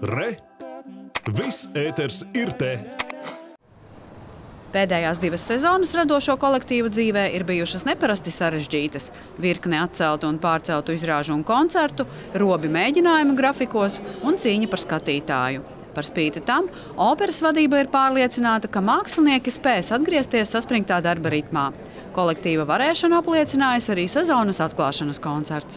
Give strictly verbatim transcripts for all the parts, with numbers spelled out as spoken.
Re! Viss ēters ir te! Pēdējās divas sezonas radošo kolektīvu dzīvē ir bijušas neparasti sarežģītas. Virkne atceltu un pārceltu izrāžu un koncertu, robi mēģinājumu grafikos un cīņa par skatītāju. Par spīti tam, operas vadība ir pārliecināta, ka mākslinieki spēs atgriezties saspringtā darba ritmā. Kolektīva varēšanu apliecinājis arī sezonas atklāšanas koncerts.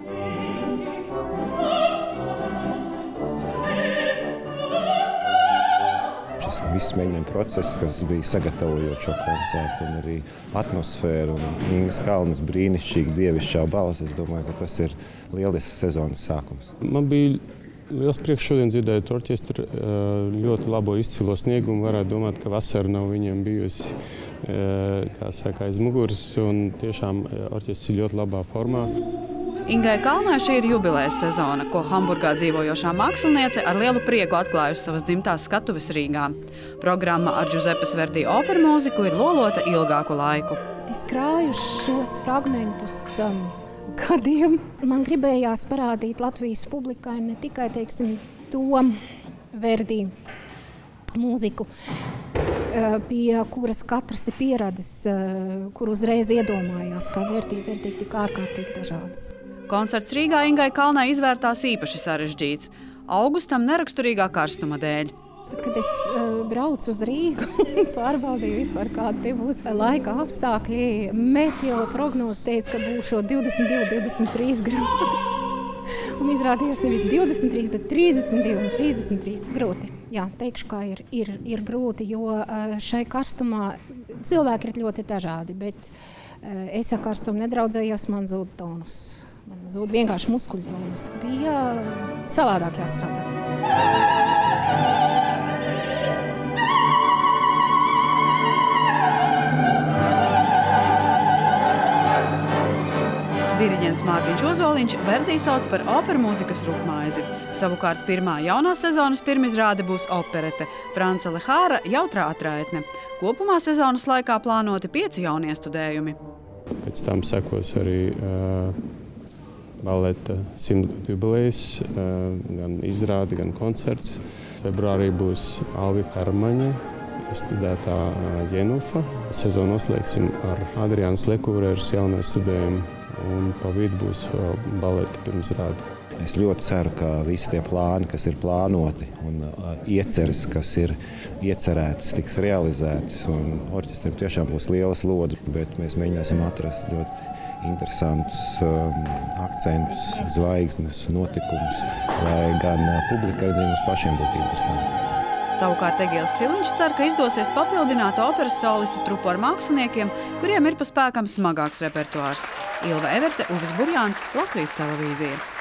Šis viss mēģinājuma process, kas bija sagatavojot šo koncertu, un arī atmosfēru, un Ingas Kalnas brīnišķīgi dievišķā balss, es domāju, ka tas ir lielisks sezonas sākums. Man bija liels prieks šodien dzirdēt orķestru ļoti labo izcilo sniegumu. Varētu domāt, ka vasara nav viņiem bijusi, kā saka, aiz muguras, un tiešām orķestrs ir ļoti labā formā. Ingai Kalnai šī ir jubilejas sezona, ko Hamburgā dzīvojošā māksliniece ar lielu prieku atklājusi savas dzimtās skatuves Rīgā. Programma ar Giuseppes Verdi operu mūziku ir lolota ilgāku laiku. Es krāju šos fragmentus um, gadiem. Man gribējās parādīt Latvijas publikai ne tikai, teiksim, to Verdi mūziku, pie kuras katrs ir pieradis, kur uzreiz iedomājās, kā Verdi, Verdi ir tik ārkārtīgi dažādas. Koncerts Rīgā Ingai Kalnai izvērtās īpaši sarežģīts. Augustam neraksturīgā karstuma dēļ. Tad, kad es uh, braucu uz Rīgu un pārbaudīju vispār, kādi te būs laika apstākļi, meteo prognoze teica, ka būs šo divdesmit divi, divdesmit trīs grādi. Un izrādījās nevis divdesmit trīs, bet trīsdesmit divi un trīsdesmit trīs. Grūti. Jā, teikšu, kā ir, ir, ir grūti, jo uh, šai karstumā cilvēki ir ļoti dažādi, bet uh, es ar karstumu nedraudzējos, man zūd tonus. Man zūd vienkārši muskuļu tonus. Bija savādāk jāstrādā. Diriģents Mārtiņš Ozoliņš Verdi sauc par operu mūzikas rupmaizi. Savukārt pirmā jaunās sezonas pirmizrāde būs operete Franca Lehāra jautrā atraitne. Kopumā sezonas laikā plānoti pieci jaunie studējumi. Pēc tam sekos arī uh, baleta simtgadu jubilejas, uh, gan izrāde, gan koncerts. Februārī būs Alvika Armaņa, studētā uh, Jenufa. Sezonu noslēgsim ar Adriānas Lekūrēras jauno studējumu. Un pa vidu būs baleta pirmizrāde. Es ļoti ceru, ka visi tie plāni, kas ir plānoti, un uh, ieceres, kas ir iecerētas, tiks realizētas. Un orķestrim tiešām būs lielas lodes, bet mēs mēģināsim atrast ļoti interesantus um, akcentus, zvaigznes, notikumus, lai gan uh, publikai, gan mums pašiem būtu interesanti. Savukārt Egils Siliņš cer, ka izdosies papildināt operas solistu trupu ar māksliniekiem, kuriem ir pa spēkam smagāks repertuārs. Ilva Everte, Uvis Burjāns, Latvijas televīzija.